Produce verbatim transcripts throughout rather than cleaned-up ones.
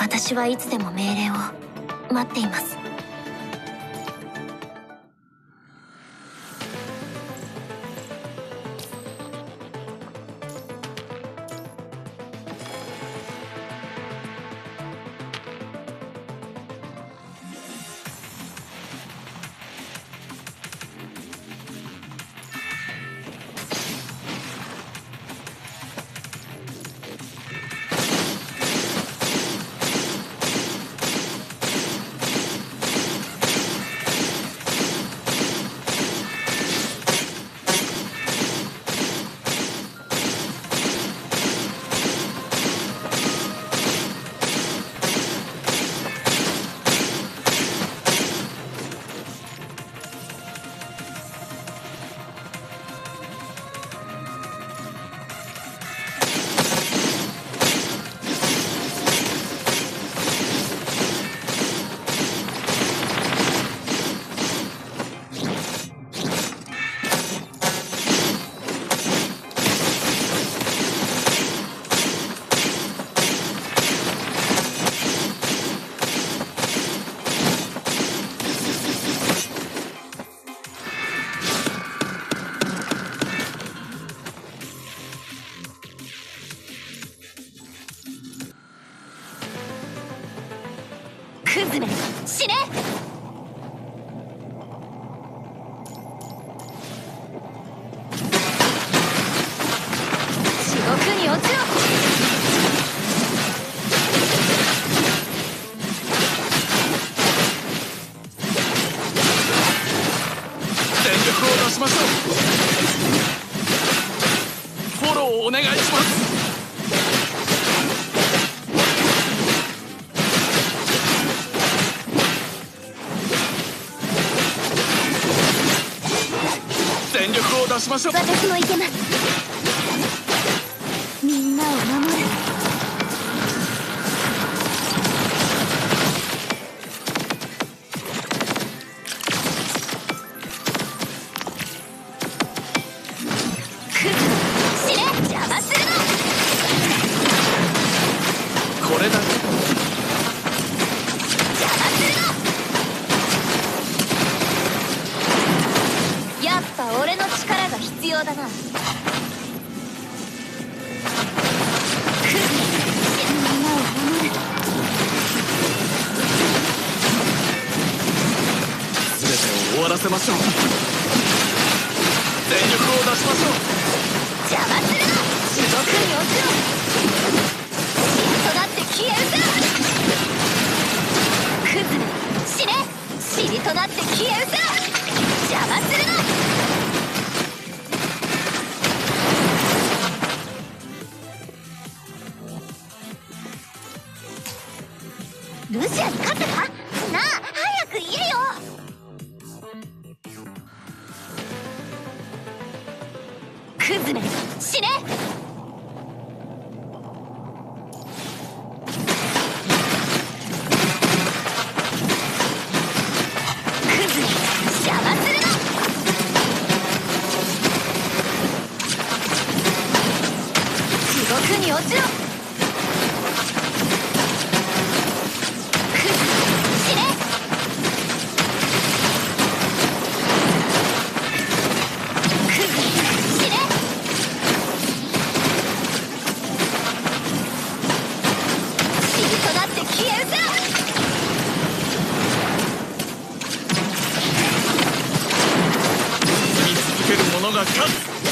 私はいつでも命令を待っています。クズめ、死ね！地獄に落ちろ！ 全力を出しましょう。フォローをお願いします。全力を出しましょう。 私もいけます。みんなを守る。クズ死ね！邪魔するな！ これだけ邪魔するな！やっぱ俺の力が必要だな。 全てを終わらせましょう。全力を出しましょう。 邪魔するな！地獄に落ちろ！塵となって消えるさ！クズめ死ね！塵となって消えるさ！邪魔するな！ルシアに勝ったか？なあ、早く言えよ！クズめ死ね！クズめ邪魔するな！地獄に落ちろ！ が勝つ。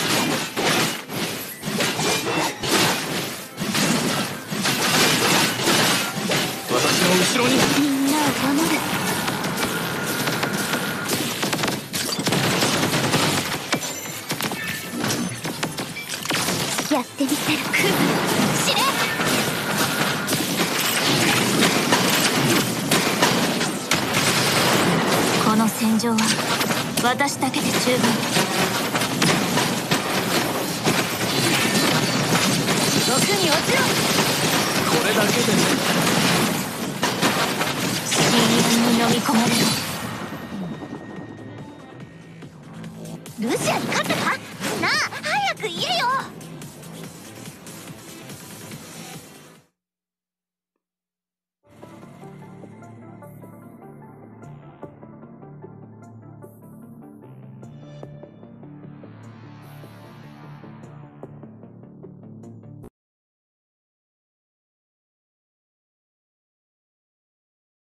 私の後ろにみんなを守る。やってみせる。クズ死ね。この戦場は私だけで十分。地獄に落ちろ。 これだけで深淵に飲み込まれる。ルシアに勝